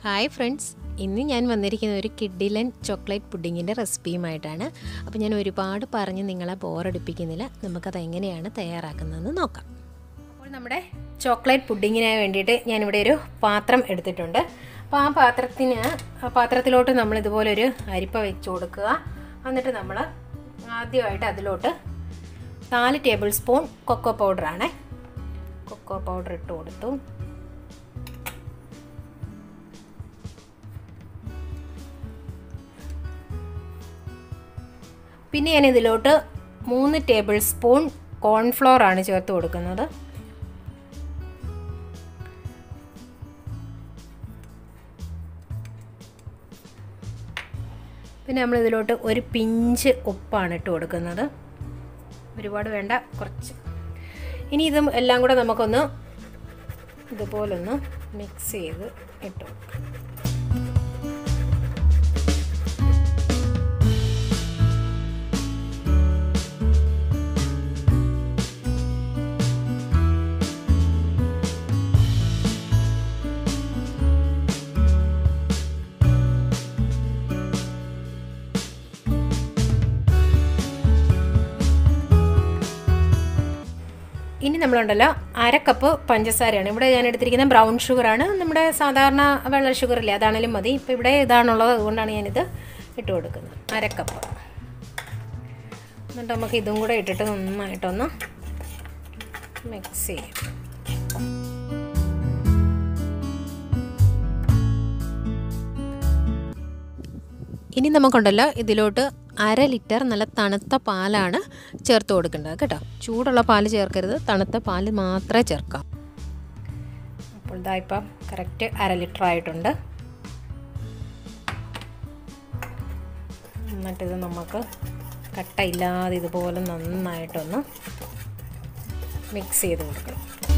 Hi friends, ഇന്ന് ഞാൻ വന്നിരിക്കുന്ന ഒരു കിഡിലൻ ചോക്ലേറ്റ് പുഡിങ്ങിൻ്റെ റെസിപ്പിയുമായിട്ടാണ്. അപ്പോൾ ഞാൻ ഒരുപാട് പറഞ്ഞ് നിങ്ങളെ ബോറടിപ്പിക്കുന്നില്ല. നമുക്കത് എങ്ങനെയാണ് തയ്യാറാക്കുന്നതെന്ന് നോക്കാം. അപ്പോൾ നമ്മുടെ ചോക്ലേറ്റ് പുഡിങ്ങിന് വേണ്ടിയിട്ട് ഞാനിവിടെ ഒരു പാത്രം എടുത്തിട്ടുണ്ട്. അപ്പോൾ ആ പാത്രത്തിലോട്ട് നമ്മൾ ഇതുപോലൊരു അരിപ്പ വെച്ച് കൊടുക്കുക. എന്നിട്ട് നമ്മൾ ആദ്യമായിട്ട് അതിലോട്ട് 4 ടേബിൾ സ്പൂൺ കൊക്കോ പൗഡറാണ്. കൊക്കോ പൗഡർ ഇട്ട് കൊടുത്തു. പിന്നെ ഞാൻ ഇതിലോട്ട് 3 ടേബിൾ സ്പൂൺ കോൺഫ്ലോർ ആണ് ചേർത്ത് കൊടുക്കുന്നത്. പിന്നെ നമ്മൾ ഇതിലോട്ട് ഒരു പിഞ്ച് ഉപ്പാണ് ഇട്ട് കൊടുക്കുന്നത്. ഒരുപാട് വേണ്ട, കുറച്ച്. ഇനി ഇതും എല്ലാം കൂടെ നമുക്കൊന്ന് ഇതുപോലൊന്ന് മിക്സ് ചെയ്ത് ഇട്ട് കൊടുക്കാം. ഇനി നമ്മളുണ്ടല്ലോ 1/2 കപ്പ് പഞ്ചസാരയാണ്. ഇവിടെ ഞാൻ എടുത്തിരിക്കുന്നത് ബ്രൗൺ ഷുഗറാണ്. നമ്മുടെ സാധാരണ വെള്ള ഷുഗറില്ലേ, അതാണെങ്കിലും മതി. ഇപ്പോൾ ഇവിടെ ഇതാണുള്ളത്, അതുകൊണ്ടാണ് ഞാനിത് ഇട്ട് കൊടുക്കുന്നത്. 1/2 കപ്പ്. എന്നിട്ട് നമുക്ക് ഇതും കൂടെ ഇട്ടിട്ട് നന്നായിട്ടൊന്ന് മിക്സ് ചെയ്യാം. ഇനി നമുക്കുണ്ടല്ലോ ഇതിലോട്ട് 1/2 ലിറ്റർ നല്ല തണുത്ത പാലാണ് ചേർത്ത് കൊടുക്കേണ്ടത് കേട്ടോ. ചൂടുള്ള പാൽ ചേർക്കരുത്, തണുത്ത പാൽ മാത്രമേ ചേർക്കാം. അപ്പോൾ ഇതാ ഇപ്പം കറക്റ്റ് 1/2 ലിറ്റർ ആയിട്ടുണ്ട്. എന്നിട്ടിത് നമുക്ക് കട്ടയില്ലാതെ ഇതുപോലെ നന്നായിട്ടൊന്ന് മിക്സ് ചെയ്ത് കൊടുക്കണം.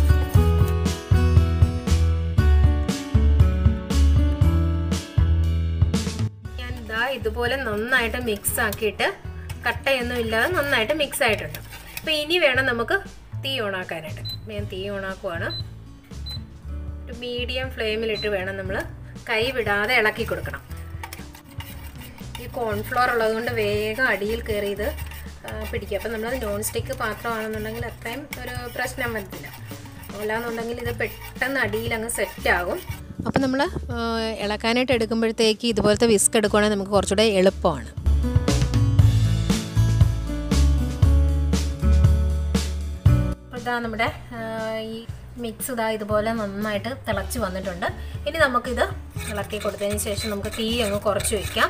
ഇതുപോലെ നന്നായിട്ട് മിക്സ് ആക്കിയിട്ട് കട്ടയൊന്നും ഇല്ലാതെ നന്നായിട്ട് മിക്സ് ആയിട്ടുണ്ട്. അപ്പോൾ ഇനി വേണം നമുക്ക് തീ ഓണാക്കാനായിട്ട്. ഞാൻ തീ ഓണാക്കുവാണ്. ഒരു മീഡിയം ഫ്ലെയിമിലിട്ട് വേണം നമ്മൾ കൈ വിടാതെ ഇളക്കി കൊടുക്കണം. ഈ കോൺഫ്ലോർ ഉള്ളതുകൊണ്ട് വേഗം അടിയിൽ കയറി ഇത് പിടിക്കുക. അപ്പോൾ നമ്മളത് നോൺ സ്റ്റിക്ക് പാത്രമാണെന്നുണ്ടെങ്കിൽ അത്രയും ഒരു പ്രശ്നം വരത്തില്ല. അല്ലാന്നുണ്ടെങ്കിൽ ഇത് പെട്ടെന്ന് അടിയിൽ അങ്ങ് സെറ്റാകും. അപ്പോൾ നമ്മൾ ഇളക്കാനായിട്ട് എടുക്കുമ്പോഴത്തേക്ക് ഇതുപോലത്തെ വിസ്ക് എടുക്കുകയാണെങ്കിൽ നമുക്ക് കുറച്ചുകൂടെ എളുപ്പമാണ്. ഇതാ നമ്മുടെ ഈ മിക്സ് ഇതാ ഇതുപോലെ നന്നായിട്ട് തിളച്ച് വന്നിട്ടുണ്ട്. ഇനി നമുക്കിത് ഇളക്കി കൊടുത്തതിന് ശേഷം നമുക്ക് തീ അങ്ങ് കുറച്ച് വയ്ക്കാം.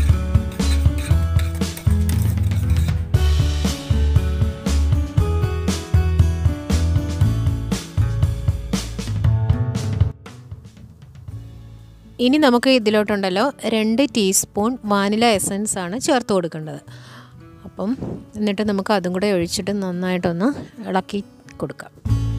ഇനി നമുക്ക് ഇതിലോട്ടുണ്ടല്ലോ 2 ടീസ്പൂൺ വാനില എസൻസ് ആണ് ചേർത്ത് കൊടുക്കേണ്ടത്. അപ്പം എന്നിട്ട് നമുക്ക് അതും കൂടെ ഒഴിച്ചിട്ട് നന്നായിട്ടൊന്ന് ഇളക്കി കൊടുക്കാം.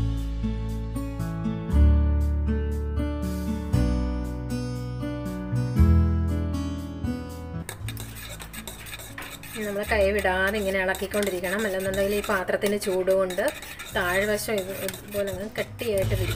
നമ്മൾ കൈ വിടാതെ ഇങ്ങനെ ഇളക്കിക്കൊണ്ടിരിക്കണം. അല്ലെന്നുണ്ടെങ്കിൽ ഈ പാത്രത്തിൻ്റെ ചൂട് കൊണ്ട് താഴ്വശം ഇതുപോലെ അങ്ങ് കട്ടിയായിട്ട് വരും.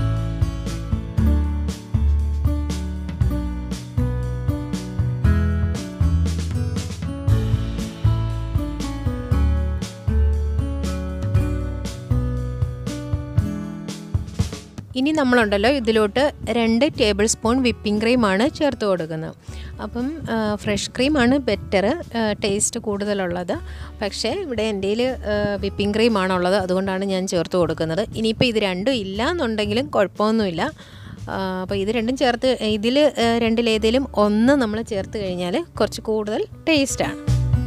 ഇനി നമ്മളുണ്ടല്ലോ ഇതിലോട്ട് 2 ടേബിൾ സ്പൂൺ വിപ്പിംഗ് ക്രീമാണ് ചേർത്ത് കൊടുക്കുന്നത്. അപ്പം ഫ്രഷ് ക്രീമാണ് ബെറ്റർ, ടേസ്റ്റ് കൂടുതലുള്ളത്. പക്ഷേ ഇവിടെ എൻ്റെ കയ്യിൽ വിപ്പിംഗ് ക്രീമാണുള്ളത്, അതുകൊണ്ടാണ് ഞാൻ ചേർത്ത് കൊടുക്കുന്നത്. ഇനിയിപ്പോൾ ഇത് രണ്ടും ഇല്ല എന്നുണ്ടെങ്കിലും കുഴപ്പമൊന്നുമില്ല. അപ്പോൾ ഇത് രണ്ടും ചേർത്ത് ഇതിൽ രണ്ടിലേതെങ്കിലും ഒന്ന് നമ്മൾ ചേർത്ത് കഴിഞ്ഞാൽ കുറച്ച് കൂടുതൽ ടേസ്റ്റാണ്.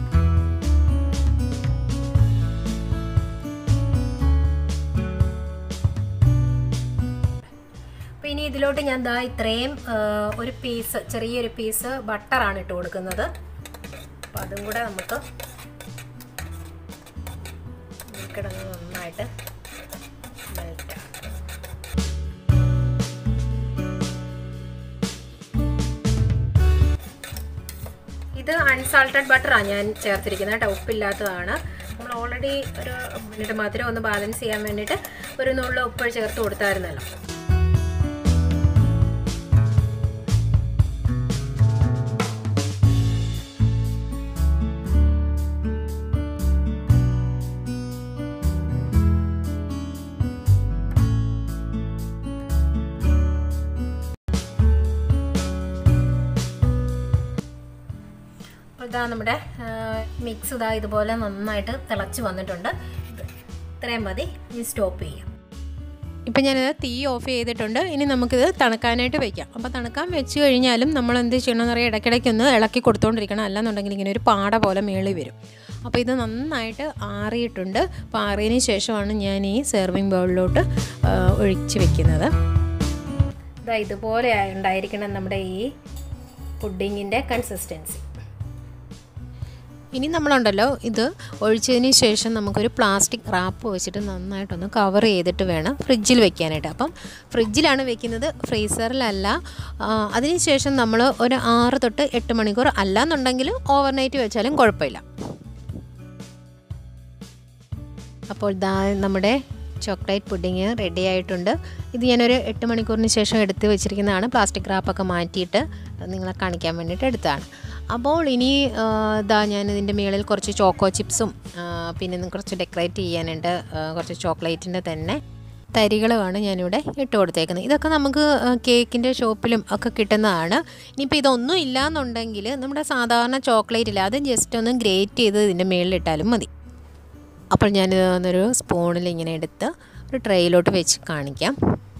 ഇനി ഇതിലോട്ട് ഞാൻ ദാ ഇത്രയും ഒരു പീസ്, ചെറിയൊരു പീസ് ബട്ടറാണ് ഇട്ട് കൊടുക്കുന്നത്. അപ്പോൾ അതും കൂടെ നമുക്ക് കിടന്ന് നന്നായിട്ട് മെൽറ്റ്. ഇത് അൺസാൾട്ടഡ് ബട്ടറാണ് ഞാൻ ചേർത്തിരിക്കുന്നത് കേട്ടോ, ഉപ്പില്ലാത്തതാണ്. നമ്മൾ ഓൾറെഡി ഒരു മധുരം ഒന്ന് ബാലൻസ് ചെയ്യാൻ വേണ്ടിയിട്ട് ഒരു നുള്ളു ഉപ്പ് ചേർത്ത് കൊടുത്തായിരുന്നല്ലോ. ഇതാ നമ്മുടെ മിക്സ് ഇതാ ഇതുപോലെ നന്നായിട്ട് തിളച്ച് വന്നിട്ടുണ്ട്. ഇത്രയും മതി. ഇനി സ്റ്റോപ്പ് ചെയ്യാം. ഇപ്പം ഞാനിത് തീ ഓഫ് ചെയ്തിട്ടുണ്ട്. ഇനി നമുക്കിത് തണുക്കാനായിട്ട് വയ്ക്കാം. അപ്പോൾ തണുക്കാൻ വെച്ച് കഴിഞ്ഞാലും നമ്മൾ എന്ത് ചെയ്യണമെന്ന് അറിയാം, ഇടയ്ക്കിടയ്ക്കൊന്ന് ഇളക്കി കൊടുത്തുകൊണ്ടിരിക്കണം. അല്ലാന്നുണ്ടെങ്കിൽ ഇങ്ങനെ ഒരു പാട പോലെ മേളി വരും. അപ്പോൾ ഇത് നന്നായിട്ട് ആറിയിട്ടുണ്ട്. അപ്പോൾ ആറിയതിന് ശേഷമാണ് ഞാൻ ഈ സെർവിങ് ബൗളിലോട്ട് ഒഴിച്ച് വെക്കുന്നത്. ഇതാ ഇതുപോലെ ഉണ്ടായിരിക്കണം നമ്മുടെ ഈ പുഡിങ്ങിൻ്റെ കൺസിസ്റ്റൻസി. ഇനി നമ്മളുണ്ടല്ലോ ഇത് ഒഴിച്ചതിന് ശേഷം നമുക്കൊരു പ്ലാസ്റ്റിക് റാപ്പ് വെച്ചിട്ട് നന്നായിട്ടൊന്ന് കവർ ചെയ്തിട്ട് വേണം ഫ്രിഡ്ജിൽ വെക്കാനായിട്ട്. അപ്പം ഫ്രിഡ്ജിലാണ് വെക്കുന്നത്, ഫ്രീസറിലല്ല. അതിനുശേഷം നമ്മൾ ഒരു 6 തൊട്ട് 8 മണിക്കൂർ അല്ലാന്നുണ്ടെങ്കിൽ ഓവർനൈറ്റ് വെച്ചാലും കുഴപ്പമില്ല. അപ്പോൾ ഇതാ നമ്മുടെ ചോക്ലേറ്റ് പുഡിങ് റെഡി ആയിട്ടുണ്ട്. ഇത് ഞാനൊരു 8 മണിക്കൂറിന് ശേഷം എടുത്ത് വെച്ചിരിക്കുന്നതാണ്. പ്ലാസ്റ്റിക് റാപ്പൊക്കെ മാറ്റിയിട്ട് നിങ്ങളെ കാണിക്കാൻ വേണ്ടിയിട്ട് എടുത്തതാണ്. അപ്പോൾ ഇനി ഇതാ ഞാനിതിൻ്റെ മുകളിൽ കുറച്ച് ചോക്കോ ചിപ്സും പിന്നെ കുറച്ച് ഡെക്കറേറ്റ് ചെയ്യാനുണ്ട്. കുറച്ച് ചോക്ലേറ്റിൻ്റെ തന്നെ തരികളുമാണ് ഞാനിവിടെ ഇട്ട് കൊടുത്തേക്കുന്നത്. ഇതൊക്കെ നമുക്ക് കേക്കിൻ്റെ ഷോപ്പിലും ഒക്കെ കിട്ടുന്നതാണ്. ഇനിയിപ്പോൾ ഇതൊന്നും ഇല്ലയെന്നുണ്ടെങ്കിൽ നമ്മുടെ സാധാരണ ചോക്ലേറ്റ് ഇല്ല, അത് ജസ്റ്റ് ഒന്ന് ഗ്രേറ്റ് ചെയ്ത് ഇതിൻ്റെ മുകളിലിട്ടാലും മതി. അപ്പോൾ ഞാനിതൊന്നൊരു സ്പൂണിൽ ഇങ്ങനെ എടുത്ത് ഒരു ട്രേയിലോട്ട് വെച്ച് കാണിക്കാം.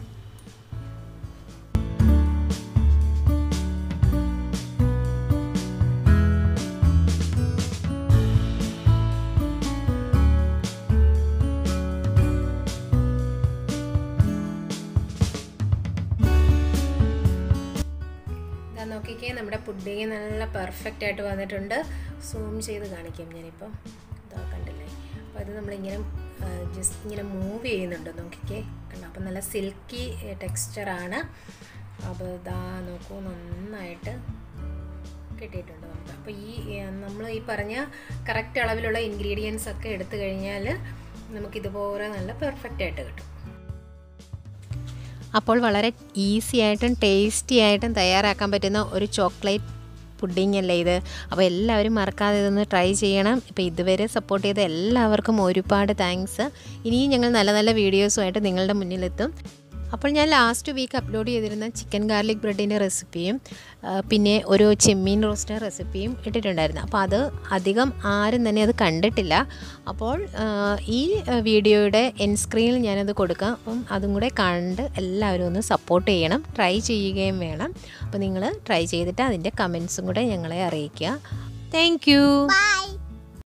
നോക്കിക്കേ, നമ്മുടെ പുഡിങ് നല്ല പെർഫെക്റ്റ് ആയിട്ട് വന്നിട്ടുണ്ട്. സൂം ചെയ്ത് കാണിക്കാം ഞാനിപ്പോൾ. ഇതാ കണ്ടില്ലേ? അപ്പോൾ അത് നമ്മളിങ്ങനെ ജസ്റ്റ് ഇങ്ങനെ മൂവ് ചെയ്യുന്നുണ്ട്. നോക്കിക്കേ, കണ്ടോ? അപ്പോൾ നല്ല സിൽക്കി ടെക്സ്ചറാണ്. അപ്പോൾ ഇതാ നോക്കൂ, നന്നായിട്ട് കിട്ടിയിട്ടുണ്ട് നമുക്ക്. അപ്പോൾ നമ്മൾ ഈ പറഞ്ഞ കറക്റ്റ് അളവിലുള്ള ഇൻഗ്രീഡിയൻസ് ഒക്കെ എടുത്തു കഴിഞ്ഞാൽ നമുക്കിതുപോലെ നല്ല പെർഫെക്റ്റ് ആയിട്ട് കിട്ടും. അപ്പോൾ വളരെ ഈസി ആയിട്ടും ടേസ്റ്റി ആയിട്ടും തയ്യാറാക്കാൻ പറ്റുന്ന ഒരു ചോക്ലേറ്റ് പുഡിംഗ് അല്ലേ ഇത്. അപ്പോൾ എല്ലാവരും മറക്കാതെ ഇതൊന്ന് ട്രൈ ചെയ്യണം. ഇപ്പോൾ ഇതുവരെ സപ്പോർട്ട് ചെയ്ത എല്ലാവർക്കും ഒരുപാട് താങ്ക്സ്. ഇനിയും ഞങ്ങൾ നല്ല നല്ല വീഡിയോസുമായിട്ട് നിങ്ങളുടെ മുന്നിലെത്തും. അപ്പോൾ ഞാൻ ലാസ്റ്റ് വീക്ക് അപ്ലോഡ് ചെയ്തിരുന്ന ചിക്കൻ ഗാർലിക് ബ്രെഡിൻ്റെ റെസിപ്പിയും പിന്നെ ഒരു ചെമ്മീൻ റോസ്റ്റ് റെസിപ്പിയും ഇട്ടിട്ടുണ്ടായിരുന്നു. അപ്പോൾ അത് അധികം ആരും തന്നെ അത് കണ്ടിട്ടില്ല. അപ്പോൾ ഈ വീഡിയോയുടെ എൻഡ് സ്ക്രീനിൽ ഞാനത് കൊടുക്കാം. അപ്പം അതും കൂടെ കണ്ട് എല്ലാവരും ഒന്ന് സപ്പോർട്ട് ചെയ്യണം, ട്രൈ ചെയ്യുകയും വേണം. അപ്പോൾ നിങ്ങൾ ട്രൈ ചെയ്തിട്ട് അതിൻ്റെ കമൻസും കൂടെ ഞങ്ങളെ അറിയിക്കുക. Thank U.